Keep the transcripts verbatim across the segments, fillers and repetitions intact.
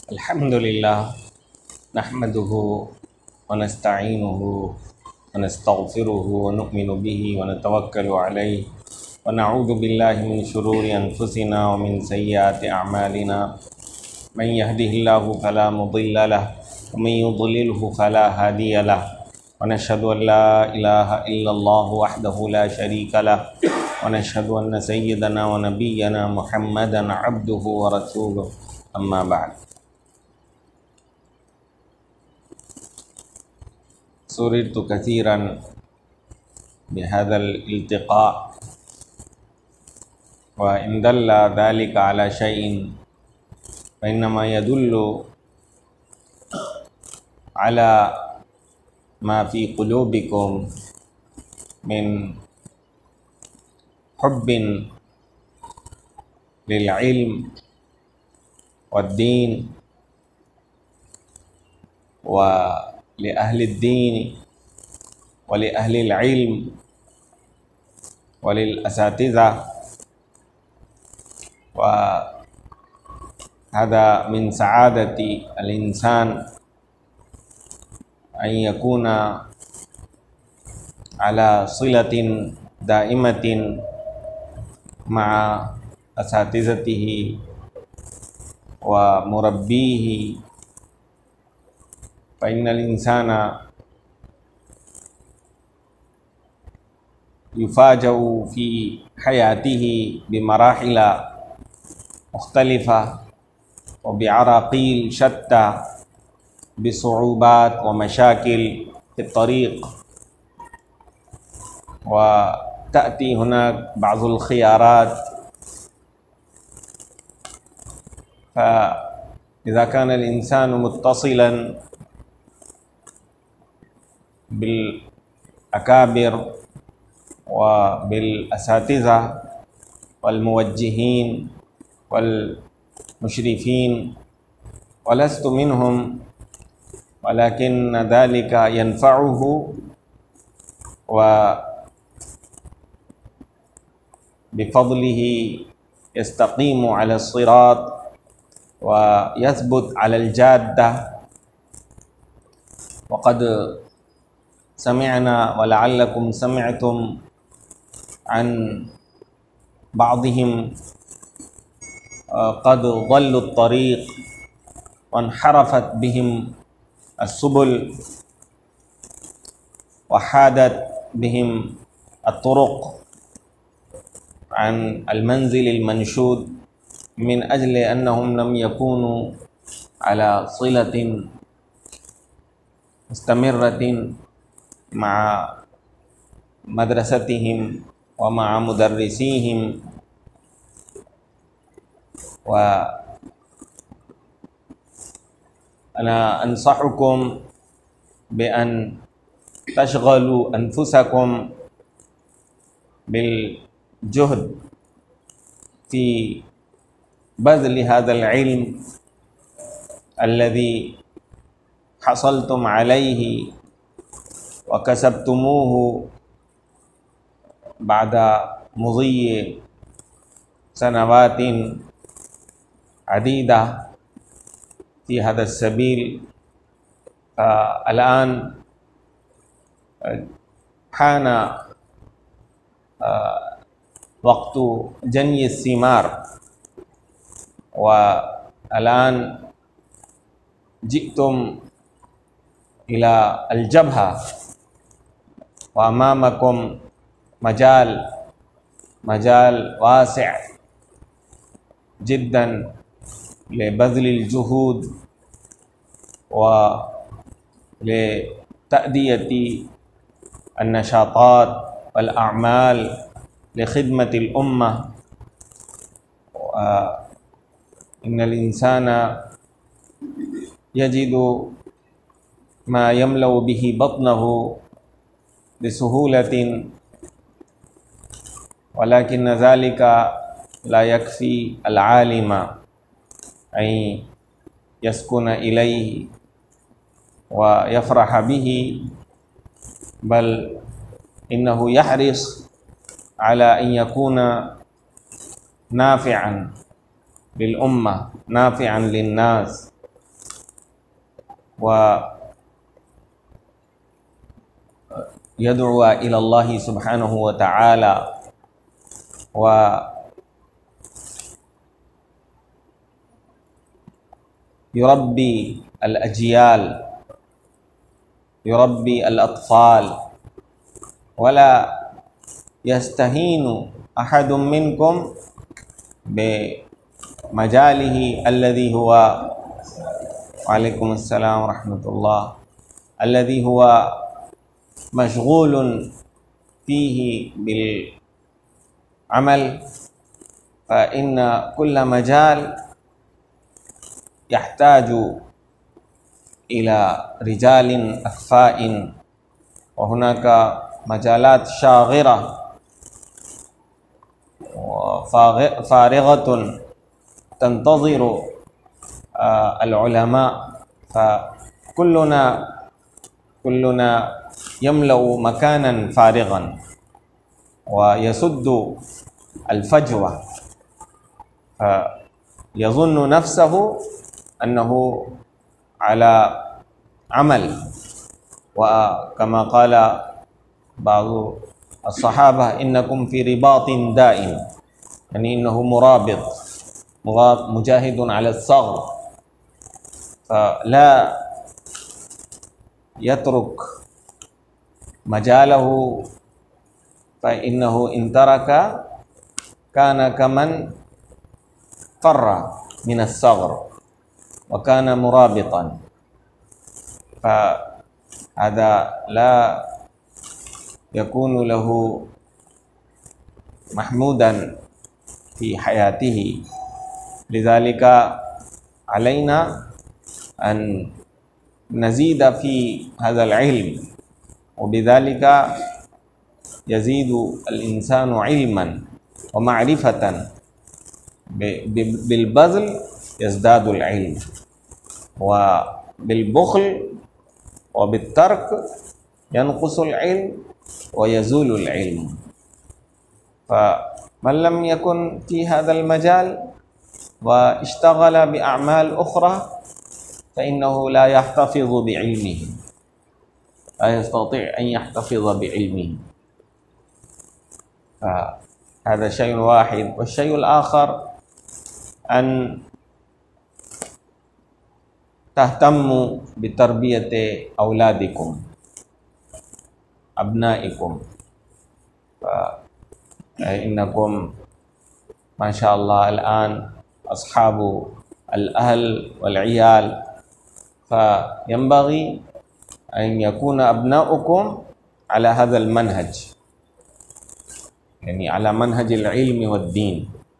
الحمد لله نحمده ونستعينه ونستغفره ونؤمن به ونتوكل عليه ونعوذ بالله من شرور أنفسنا ومن سيئات أعمالنا من يهده الله فلا مضل له ومن يضلله فلا هادي له ونشهد أن لا إله إلا الله وحده لا شريك له ونشهد أن سيدنا ونبينا محمدا عبده ورسوله أما بعد. سررت كثيرا بهذا الالتقاء، وإن دل ذلك على شيء فإنما يدل على ما في قلوبكم من حب للعلم والدين ولأهل الدين ولأهل العلم وللأساتذة، وهذا من سعادة الإنسان أن يكون على صلة دائمة مع أساتذته ومربيه، فإن الإنسان يفاجأ في حياته بمراحل مختلفة وبعراقيل شتى، بصعوبات ومشاكل في الطريق، وتأتي هناك بعض الخيارات. فإذا كان الإنسان متصلا بالأكابر وبالأساتذة والموجهين والمشرفين ولست منهم، ولكن ذلك ينفعه وبفضله يستقيم على الصراط ويثبت على الجادة. وقد سمعنا ولعلكم سمعتم عن بعضهم قد ضلوا الطريق وانحرفت بهم السبل وحادت بهم الطرق عن المنزل المنشود من أجل أنهم لم يكونوا على صلة مستمرة مع مدرستهم ومع مدرسيهم. وأنا أنصحكم بأن تشغلوا أنفسكم بالجهد في بذل هذا العلم الذي حصلتم عليه وكسبتموه بعد مضي سنوات عديدة في هذا السبيل. الآن حان وقت جني الثمار، والآن جئتم إلى الجبهة وأمامكم مجال مجال واسع جدا لبذل الجهود ولتأدية النشاطات والأعمال لخدمة الأمة. إن الإنسان يجد ما يملأ به بطنه بسهولة، ولكن ذلك لا يكفي العالم أن يسكن إليه ويفرح به، بل إنه يحرص على أن يكون نافعا للأمة، نافعا للناس، ويدعو إلى الله سبحانه وتعالى ويربي الأجيال، يربي الأطفال، ولا يستهين أحد منكم بمجاله الذي هو، وعليكم السلام ورحمة الله، الذي هو مشغول فيه بالعمل، فإن كل مجال يحتاج إلى رجال أكفاء، وهناك مجالات شاغرة وفارغة تنتظر العلماء، فكلنا كلنا يملأ مكانا فارغا ويسد الفجوة، فيظن نفسه أنه على عمل، وكما قال بعض الصحابة: إنكم في رباط دائم، يعني إنه مرابط مجاهد على الثغر، فلا يترك مجاله، فإنه إن ترك كان كمن فر من الثغر وكان مرابطا، فهذا لا يكون له محمودا في حياته. لذلك علينا أن نزيد في هذا العلم، وبذلك يزيد الإنسان علما ومعرفة، بالبذل يزداد العلم، وبالبخل وبالترك ينقص العلم ويزول العلم. فمن لم يكن في هذا المجال واشتغل بأعمال أخرى فإنه لا يحتفظ بعلمه، لا يستطيع أن يحتفظ بعلمه. فهذا شيء واحد. والشيء الآخر أن تهتموا بتربية أولادكم، أبنائكم، فإنكم ما شاء الله الآن أصحاب الأهل والعيال، فينبغي أن يكون أبناؤكم على هذا المنهج، يعني على منهج العلم والدين.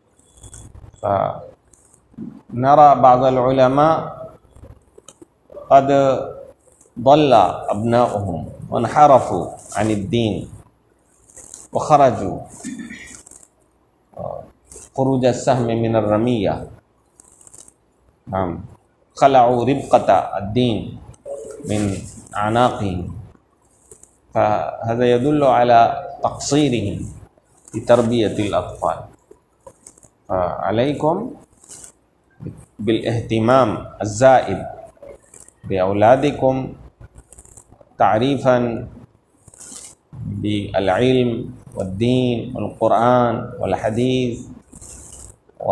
فنرى بعض العلماء قد ضل أبناؤهم وانحرفوا عن الدين وخرجوا خروج السهم من الرمية، نعم، خلعوا ربقة الدين من أعناقهم، فهذا يدل على تقصيرهم في تربية الأطفال. فعليكم بالاهتمام الزائد بأولادكم، تعريفا بالعلم والدين والقرآن والحديث، و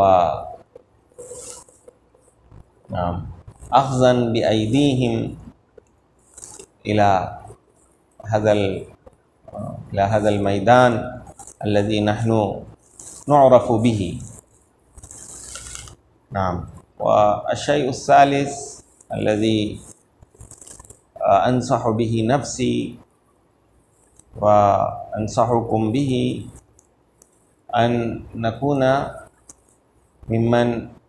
نعم أخذا بأيديهم إلى هذا إلى هذا الميدان الذي نحن نعرف به. نعم. والشيء الثالث الذي أنصح به نفسي وأنصحكم به أن نكون ممن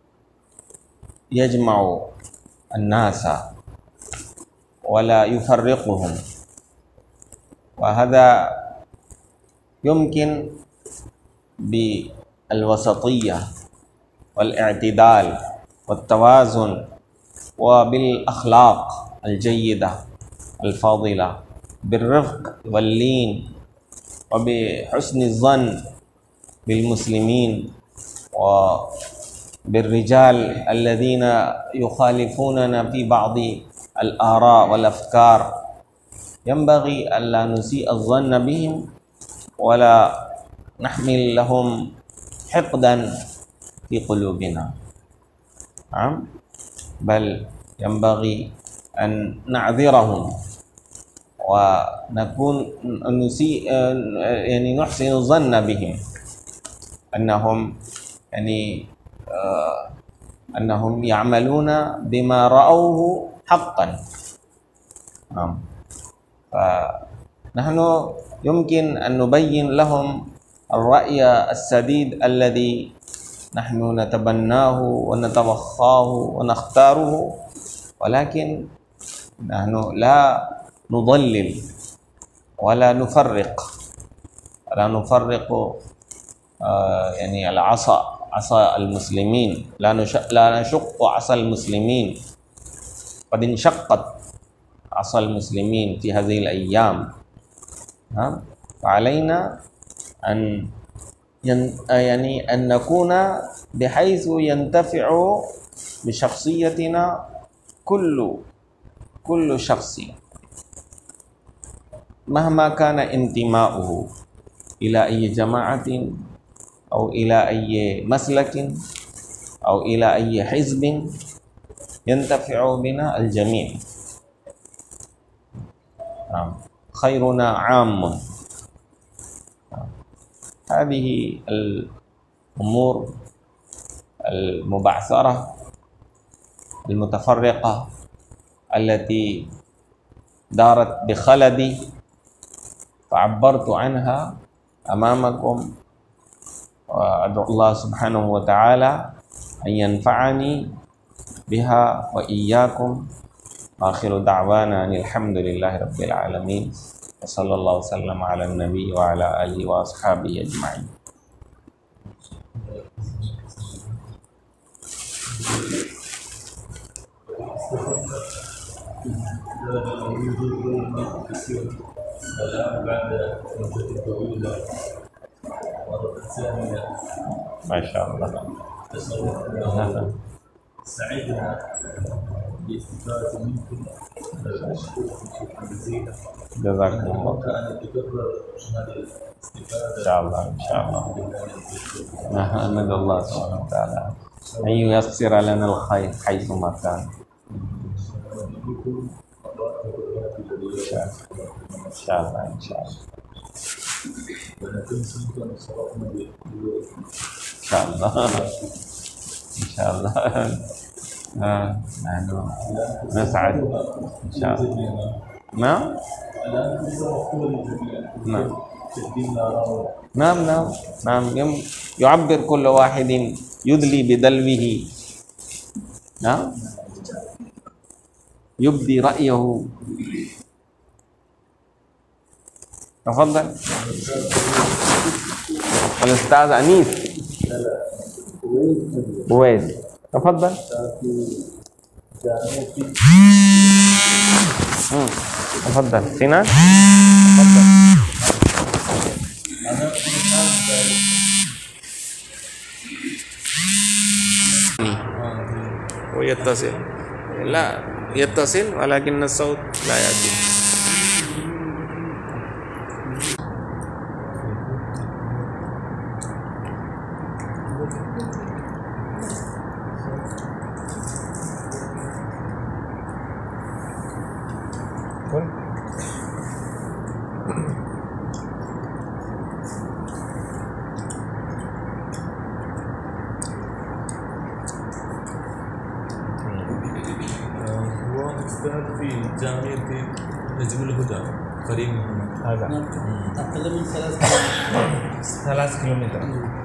يجمع الناس ولا يفرقهم، وهذا يمكن بالوسطية والاعتدال والتوازن وبالأخلاق الجيدة الفاضلة، بالرفق واللين وبحسن الظن بالمسلمين وبالرجال الذين يخالفوننا في بعض الآراء والأفكار ينبغي ألا نسيء الظن بهم ولا نحمل لهم حقدا في قلوبنا، نعم، بل ينبغي أن نعذرهم ونكون نسيء يعني نحسن الظن بهم أنهم يعني آه أنهم يعملون بما رأوه حقا. نعم، فنحن يمكن أن نبين لهم الرأي السديد الذي نحن نتبناه ونتوخاه ونختاره، ولكن نحن لا نضلل ولا نفرق ولا نفرق آه يعني العصا عصا المسلمين، لا لا نشق عصا المسلمين، قد انشقت عصا المسلمين في هذه الأيام. فعلينا أن يعني أن نكون بحيث ينتفع بشخصيتنا كل كل شخص مهما كان انتماؤه إلى أي جماعة أو إلى أي مسلك أو إلى أي حزب، ينتفع بنا الجميع. خيرنا عام. هذه الأمور المبعثرة المتفرقة التي دارت بخلدي فعبرت عنها أمامكم، وأدعو الله سبحانه وتعالى أن ينفعني بها وإياكم. آخر دعوانا أن الحمد لله رب العالمين، وصلى الله وسلم على النبي وعلى آله وأصحابه أجمعين. ما شاء الله. سعدنا باستفادة منكم، جزاكم الله خير. وكان يتكرر هذه الاستفادة إن شاء الله إن شاء الله. نحمد الله سبحانه وتعالى أن ييسر لنا الخير حيثما كان. إن شاء الله إن شاء الله إن شاء الله إن شاء الله. آه نحن نسعد إن شاء الله. نعم نعم نعم نعم نعم يعبر كل واحد يدلي بدلوه، نعم، يبدي رأيه. تفضل الأستاذ أنيس بويز، تفضل. تفضل سينان، تفضل. ويتصل لا يتصل ولكن الصوت لا يأتي. في جامعة نجم الهدى قريب هذا أقل من ثلاث ثلاث كيلومتر.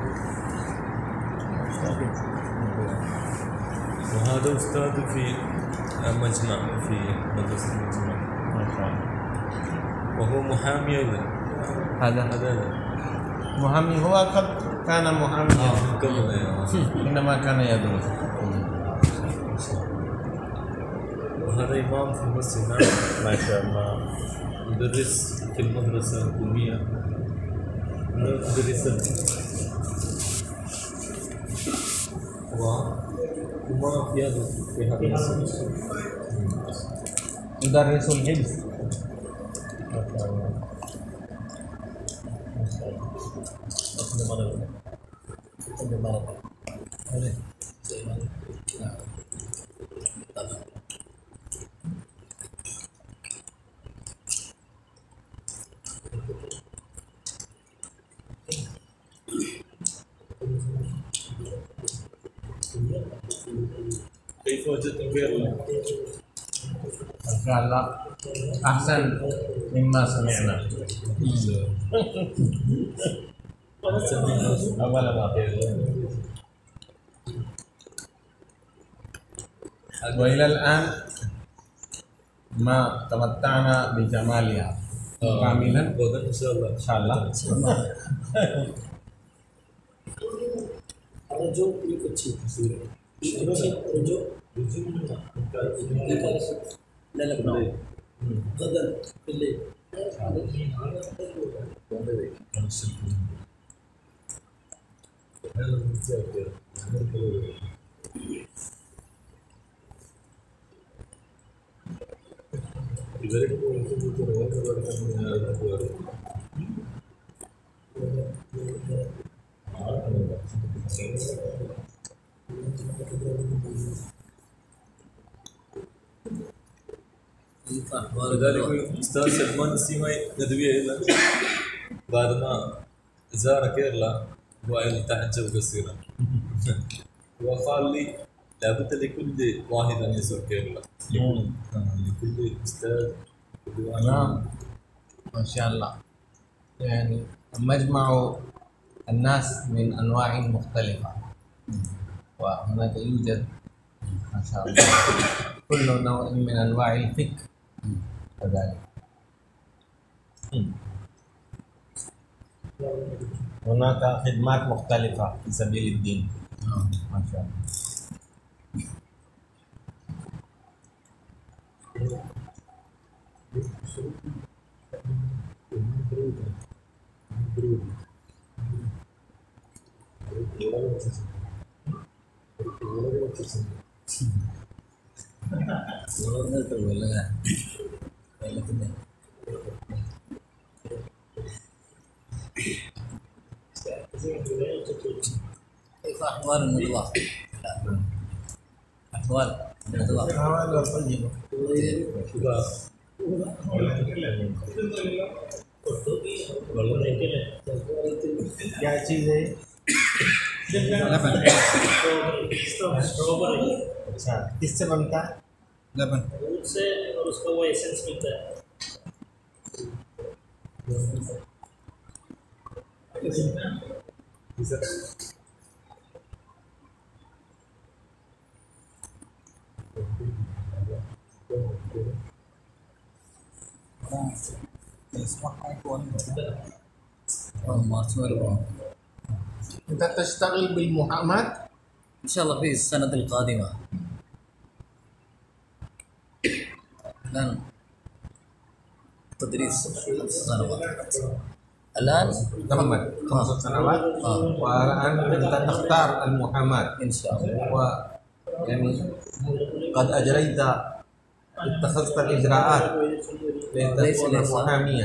وهذا أستاذ في مجمع في مدرسة المجمع ما شاء الله. وهو محامي أيضا. هذا هذا محامي، هو قد كان محاميا قبل إنما كان يدرس. وهذا إمام في المسجد. ما شاء الله. مدرس في المدرسة الحكومية، مدرسا وما في هذا في هذا المسجد. يدرس الحفظ. كيف وجدتم كيرلا؟ ما شاء الله أحسن مما سمعنا. أول ما وإلى الآن ما تمتعنا بجمالها كاملا غدا ان شاء الله. إن شاء الله. जो एक अच्छी अच्छी जो لا لا غدا بالليل ولذلك استاذ سلمان السيماي ندوي ايضا بعد ما زار كيرلا وايضا تعجب كثيرا وقال لي لابد لكل واحد ان يزور كيرلا، لكل استاذ كل واحد. نعم ما شاء الله، يعني مجمع الناس من أنواع مختلفة، وهناك يوجد ما شاء الله كل نوع من أنواع الفكر كذلك. هناك خدمات مختلفة في سبيل الدين. ما شاء الله. كيف أحوال الندوة؟ أحوال الندوة طيبة. क्या चीज़ है? لبن अच्छा, किससे बनता है? لبن दूध से और उसका वो एसेंस मिलता है। أنت تشتغل بالمحاماة؟ إن شاء الله في السنة القادمة. الآن تدريس خمس سنوات. الآن تمت خمس سنوات. آه. والآن أنت تختار المحاماة، إن شاء الله. ويعني قد أجريت اتخذت الإجراءات لتكون محاميا.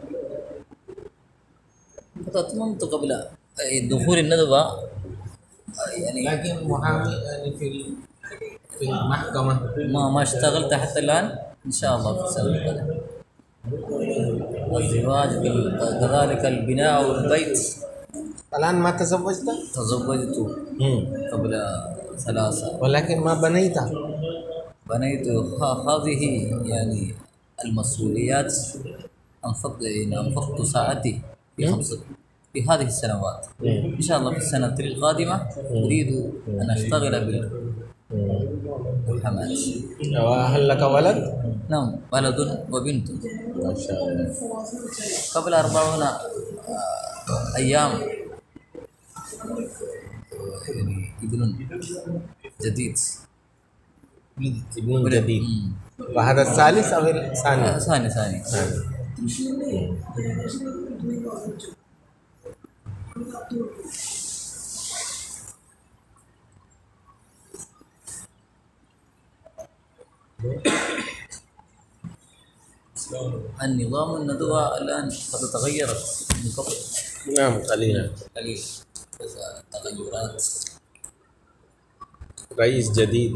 أتممت قبل دخول الندوة يعني لكن محامي يعني في في المحكمة ما ما اشتغلت حتى الآن. إن شاء الله في السنة القادمة. الزواج بال- كذلك البناء والبيت. الآن ما تزوجت؟ تزوجت قبل ثلاثة، ولكن ما بنيت. بنيت ه- هذه يعني المسؤوليات. أنفقت يعني أنفقت ساعتي في خمسة في هذه السنوات. إن شاء الله في السنة القادمة أريد أن أشتغل بالمحاماة. وهل لك ولد؟ نعم، ولد وبنت. ما شاء الله. قبل أربعون أيام يعني ابن جديد. ابن جديد. وهذا الثالث أو الثاني؟ آه، ثاني ثاني النظام الندوة الآن قد تغيرت من قبل نعم قليلا. قليل بس تغيرات. رئيس جديد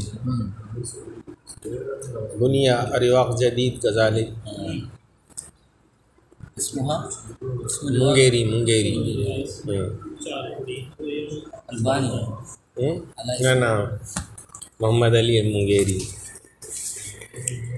بني رواق جديد كذلك. اسمها اسم منغيري منغيري الباني. نعم نعم محمد علي المنغيري.